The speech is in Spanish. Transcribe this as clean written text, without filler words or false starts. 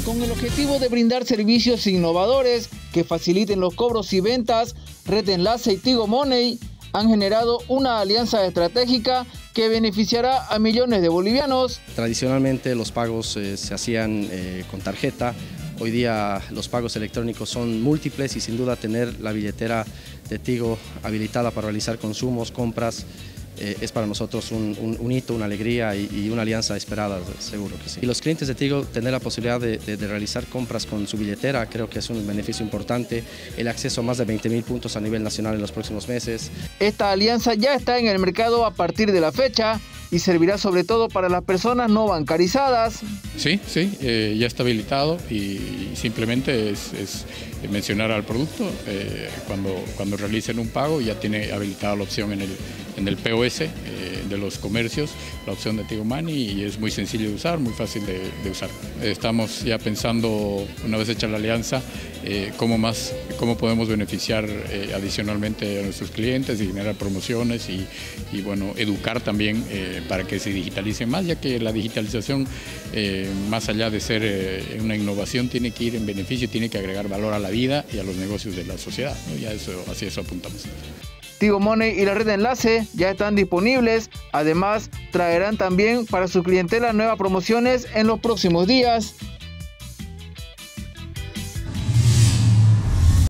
Con el objetivo de brindar servicios innovadores que faciliten los cobros y ventas, Red Enlace y Tigo Money han generado una alianza estratégica que beneficiará a millones de bolivianos. Tradicionalmente los pagos se hacían con tarjeta. Hoy día los pagos electrónicos son múltiples y sin duda tener la billetera de Tigo habilitada para realizar consumos, compras, es para nosotros un hito, una alegría y una alianza esperada, seguro que sí. Y los clientes de Tigo tener la posibilidad de realizar compras con su billetera creo que es un beneficio importante, el acceso a más de 20.000 puntos a nivel nacional en los próximos meses. Esta alianza ya está en el mercado a partir de la fecha y servirá sobre todo para las personas no bancarizadas. Sí, ya está habilitado y simplemente es mencionar al producto cuando realicen un pago, ya tiene habilitada la opción en el POS de los comercios, la opción de Tigo Money, y es muy sencillo de usar, muy fácil de usar. Estamos ya pensando, una vez hecha la alianza, cómo podemos beneficiar adicionalmente a nuestros clientes y generar promociones y bueno, educar también para que se digitalicen más, ya que la digitalización, más allá de ser una innovación, tiene que ir en beneficio, tiene que agregar valor a la vida y a los negocios de la sociedad, ¿no? Ya hacia eso apuntamos. Tigo Money y la Red Enlace ya están disponibles, además traerán también para su clientela nuevas promociones en los próximos días.